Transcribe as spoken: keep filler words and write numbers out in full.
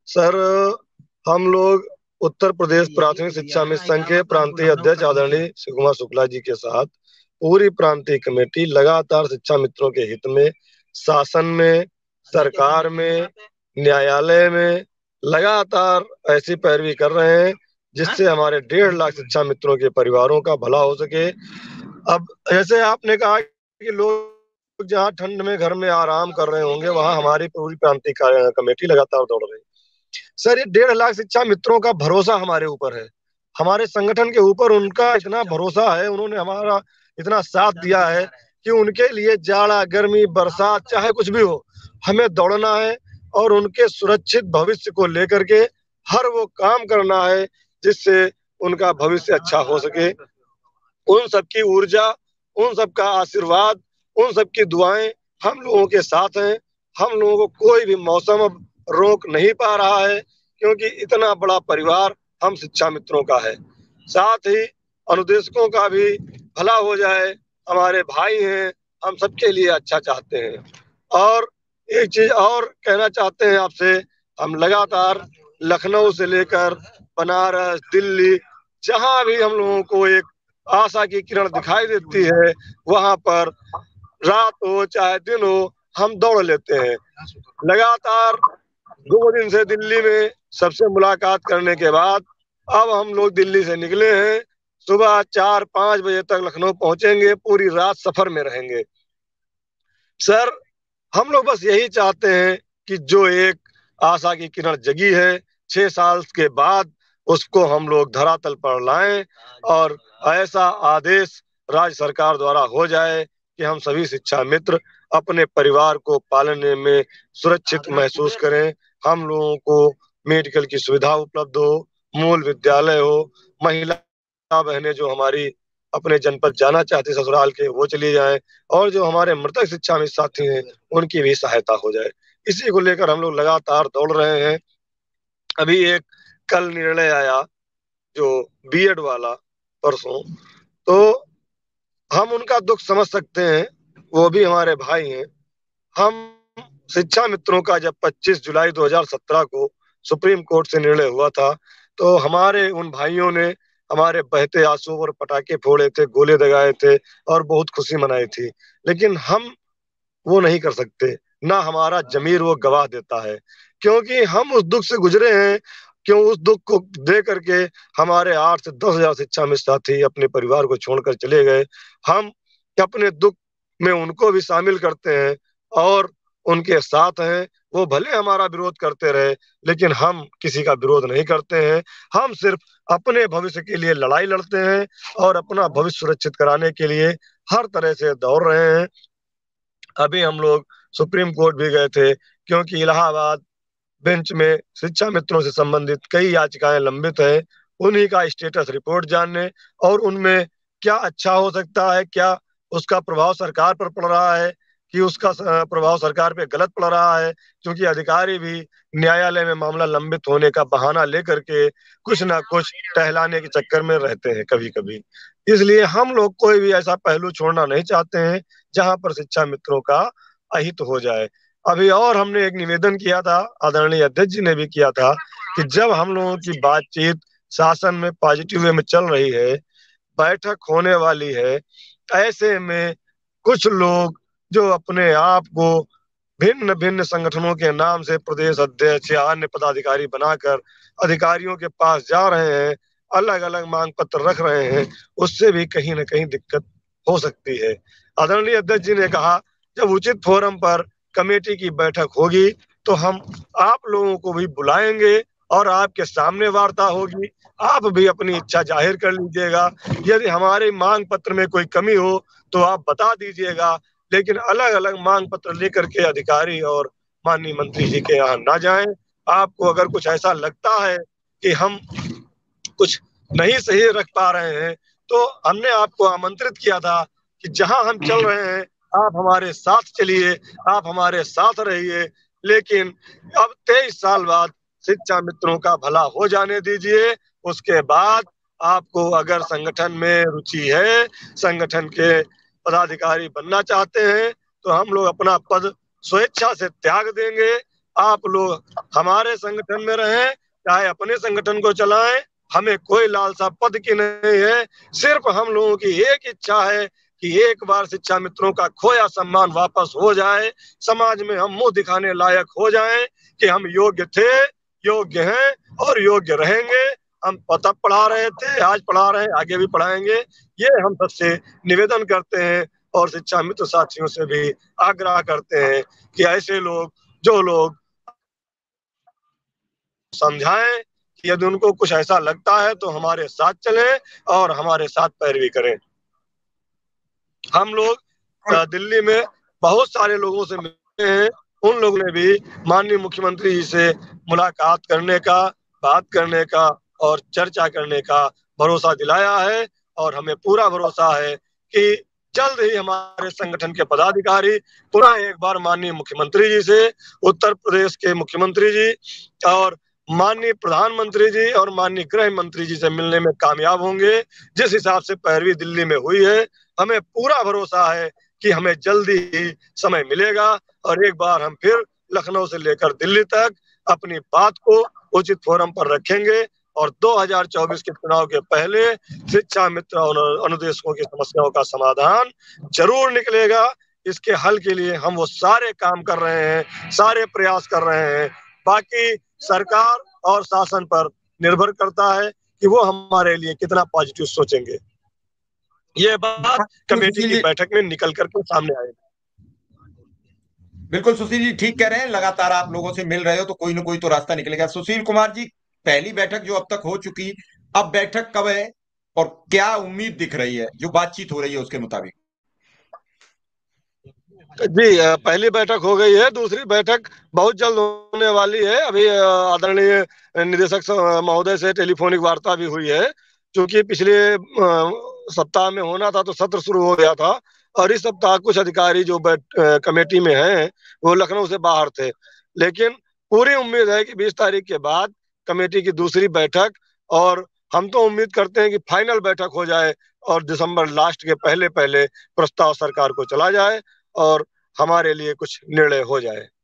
Sir, हम लोग उत्तर प्रदेश प्राथमिक शिक्षा मिशन संघ के प्रांतीय अध्यक्ष आदरणीय शिव कुमार शुक्ला जी के साथ पूरी प्रांतीय कमेटी लगातार शिक्षा मित्रों के हित में शासन में, सरकार में, न्यायालय में लगातार ऐसी पैरवी कर रहे हैं जिससे हमारे डेढ़ लाख शिक्षा मित्रों के परिवारों का भला हो सके। अब जैसे आपने कहा कि लोग जहाँ ठंड में घर में आराम कर रहे होंगे, वहां हमारी पूरी प्रांतीय कमेटी लगातार दौड़ रही है। सर, ये डेढ़ लाख शिक्षा मित्रों का भरोसा हमारे ऊपर है, हमारे संगठन के ऊपर उनका इतना भरोसा है, उन्होंने हमारा इतना साथ दिया है कि उनके लिए जाड़ा गर्मी बरसात चाहे कुछ भी हो, हमें दौड़ना है और उनके सुरक्षित भविष्य को लेकर के हर वो काम करना है जिससे उनका भविष्य अच्छा हो सके। उन सबकी ऊर्जा, उन सबका आशीर्वाद, उन सबकी दुआएं हम लोगों के साथ हैं। हम लोगों को कोई भी मौसम अब रोक नहीं पा रहा है क्योंकि इतना बड़ा परिवार हम शिक्षा मित्रों का है। साथ ही अनुदेशकों का भी भला हो जाए, हमारे भाई हैं, हम सबके लिए अच्छा चाहते हैं। और एक चीज और कहना चाहते हैं आपसे, हम लगातार लखनऊ से लेकर बनारस, दिल्ली, जहां भी हम लोगों को एक आशा की किरण दिखाई देती है, वहां पर रात हो चाहे दिन हो हम दौड़ लेते हैं। लगातार दो दिन से दिल्ली में सबसे मुलाकात करने के बाद अब हम लोग दिल्ली से निकले हैं। सुबह चार पांच बजे तक लखनऊ पहुंचेंगे, पूरी रात सफर में रहेंगे। सर, हम लोग बस यही चाहते हैं कि जो एक आशा की किरण जगी है छह साल के बाद, उसको हम लोग धरातल पर लाएं और ऐसा आदेश राज्य सरकार द्वारा हो जाए कि हम सभी शिक्षा मित्र अपने परिवार को पालने में सुरक्षित महसूस करें। हम लोगों को मेडिकल की सुविधा उपलब्ध हो, मूल विद्यालय हो, महिला बहनें जो हमारी अपने जनपद जाना चाहती ससुराल के, वो चली जाएं, और जो हमारे मृतक शिक्षा मित्र साथी हैं उनकी भी सहायता हो जाए। इसी को लेकर हम लोग लगातार दौड़ रहे हैं। अभी एक कल निर्णय आया जो बीएड वाला परसों, तो हम उनका दुख समझ सकते हैं, वो भी हमारे भाई हैं। हम शिक्षा मित्रों का जब पच्चीस जुलाई दो हज़ार सत्रह को सुप्रीम कोर्ट से निर्णय हुआ था, तो हमारे उन भाइयों ने हमारे बहते आंसू और पटाखे फोड़े थे, गोले दगाए थे और बहुत खुशी मनाई थी। लेकिन हम वो नहीं कर सकते, ना हमारा जमीर वो गवाह देता है, क्योंकि हम उस दुख से गुजरे हैं। क्यों उस दुख को दे करके हमारे आठ से दस हजार शिक्षा मित्र साथी अपने परिवार को छोड़कर चले गए। हम अपने दुख में उनको भी शामिल करते हैं और उनके साथ हैं। वो भले हमारा विरोध करते रहे, लेकिन हम किसी का विरोध नहीं करते हैं। हम सिर्फ अपने भविष्य के लिए लड़ाई लड़ते हैं और अपना भविष्य सुरक्षित कराने के लिए हर तरह से दौड़ रहे हैं। अभी हम लोग सुप्रीम कोर्ट भी गए थे क्योंकि इलाहाबाद बेंच में शिक्षा मित्रों से संबंधित कई याचिकाएं लंबित है, उन्हीं का स्टेटस रिपोर्ट जानने और उनमें क्या अच्छा हो सकता है, क्या उसका प्रभाव सरकार पर पड़ रहा है कि उसका प्रभाव सरकार पे गलत पड़ रहा है, क्योंकि अधिकारी भी न्यायालय में मामला लंबित होने का बहाना लेकर के कुछ ना कुछ टहलाने के चक्कर में रहते हैं कभी कभी। इसलिए हम लोग कोई भी ऐसा पहलू छोड़ना नहीं चाहते हैं जहां पर शिक्षा मित्रों का अहित हो जाए। अभी और हमने एक निवेदन किया था, आदरणीय अध्यक्ष जी ने भी किया था, कि जब हम लोगों की बातचीत शासन में पॉजिटिव वे में चल रही है, बैठक होने वाली है, ऐसे में कुछ लोग जो अपने आप को भिन्न भिन्न संगठनों के नाम से प्रदेश अध्यक्ष या अन्य पदाधिकारी बनाकर अधिकारियों के पास जा रहे हैं, अलग अलग मांग पत्र रख रहे हैं, उससे भी कहीं ना कहीं दिक्कत हो सकती है। आदरणीय अध्यक्ष जी ने कहा जब उचित फोरम पर कमेटी की बैठक होगी तो हम आप लोगों को भी बुलाएंगे और आपके सामने वार्ता होगी, आप भी अपनी इच्छा जाहिर कर लीजिएगा। यदि हमारे मांग पत्र में कोई कमी हो तो आप बता दीजिएगा, लेकिन अलग अलग मांग पत्र लेकर के अधिकारी और माननीय मंत्री जी के यहाँ ना जाएं। आपको अगर कुछ ऐसा लगता है कि हम कुछ नहीं सही रख पा रहे हैं, तो हमने आपको आमंत्रित किया था कि जहां हम चल रहे हैं आप हमारे साथ चलिए, आप हमारे साथ रहिए। लेकिन अब तेईस साल बाद शिक्षा मित्रों का भला हो जाने दीजिए, उसके बाद आपको अगर संगठन में रुचि है, संगठन के पदाधिकारी बनना चाहते हैं, तो हम लोग अपना पद स्वेच्छा से त्याग देंगे। आप लोग हमारे संगठन में रहें, चाहे अपने संगठन को चलाएं, हमें कोई लालसा पद की नहीं है। सिर्फ हम लोगों की एक इच्छा है कि एक बार शिक्षा मित्रों का खोया सम्मान वापस हो जाए, समाज में हम मुंह दिखाने लायक हो जाएं कि हम योग्य थे, योग्य हैं और योग्य रहेंगे। हम तब पढ़ा रहे थे, आज पढ़ा रहे हैं, आगे भी पढ़ाएंगे। ये हम सबसे निवेदन करते हैं और शिक्षा मित्र साथियों से भी आग्रह करते हैं कि ऐसे लोग, जो लोग समझाएं कि यदि उनको कुछ ऐसा लगता है तो हमारे साथ चलें और हमारे साथ पैरवी करें। हम लोग दिल्ली में बहुत सारे लोगों से मिले हैं, उन लोगों ने भी माननीय मुख्यमंत्री जी से मुलाकात करने का, बात करने का और चर्चा करने का भरोसा दिलाया है। और हमें पूरा भरोसा है कि जल्द ही हमारे संगठन के पदाधिकारी पुनः एक बार माननीय मुख्यमंत्री जी से, उत्तर प्रदेश के मुख्यमंत्री जी और माननीय प्रधानमंत्री जी और माननीय गृह मंत्री जी से मिलने में कामयाब होंगे। जिस हिसाब से पैरवी दिल्ली में हुई है, हमें पूरा भरोसा है कि हमें जल्दी ही समय मिलेगा और एक बार हम फिर लखनऊ से लेकर दिल्ली तक अपनी बात को उचित फोरम पर रखेंगे और दो हज़ार चौबीस के चुनाव के पहले शिक्षा मित्र और अनुदेशकों की समस्याओं का समाधान जरूर निकलेगा। इसके हल के लिए हम वो सारे काम कर रहे हैं, सारे प्रयास कर रहे हैं। बाकी सरकार और शासन पर निर्भर करता है कि वो हमारे लिए कितना पॉजिटिव सोचेंगे। ये बात कमेटी की बैठक में निकल करके सामने आएगी। बिल्कुल सुशील जी ठीक कह रहे हैं, लगातार आप लोगों से मिल रहे हो तो कोई ना कोई तो रास्ता निकलेगा। सुशील कुमार जी, पहली बैठक जो अब तक हो चुकी, अब बैठक कब है और क्या उम्मीद दिख रही है जो बातचीत हो रही है उसके मुताबिक? जी, पहली बैठक हो गई है, दूसरी बैठक बहुत जल्द होने वाली है। अभी आदरणीय निदेशक महोदय से टेलीफोनिक वार्ता भी हुई है, क्योंकि पिछले सप्ताह में होना था तो सत्र शुरू हो गया था और इस सप्ताह कुछ अधिकारी जो कमेटी में हैं वो लखनऊ से बाहर थे। लेकिन पूरी उम्मीद है कि बीस तारीख के बाद कमेटी की दूसरी बैठक, और हम तो उम्मीद करते हैं कि फाइनल बैठक हो जाए और दिसंबर लास्ट के पहले पहले प्रस्ताव सरकार को चला जाए और हमारे लिए कुछ निर्णय हो जाए।